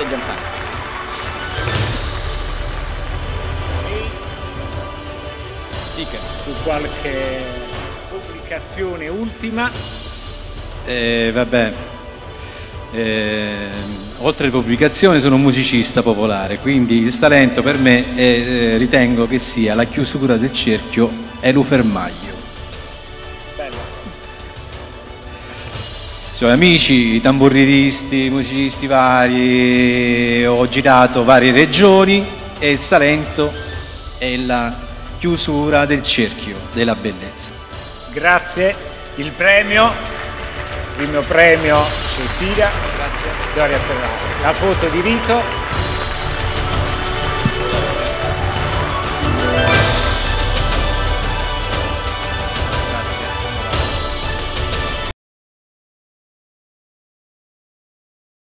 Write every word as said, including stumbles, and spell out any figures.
fatto Gianfranco. Su qualche pubblicazione ultima. Eh, vabbè, eh, oltre alle pubblicazioni sono un musicista popolare, quindi il Salento per me è, eh, ritengo che sia la chiusura del cerchio e l'ufermaglio. Bello. Cioè, amici, tamburiristi, musicisti vari, ho girato varie regioni e il Salento è la chiusura del cerchio della bellezza. Grazie. Il premio, il primo premio Cecilia, grazie. Gloria Ferrari. La foto di rito.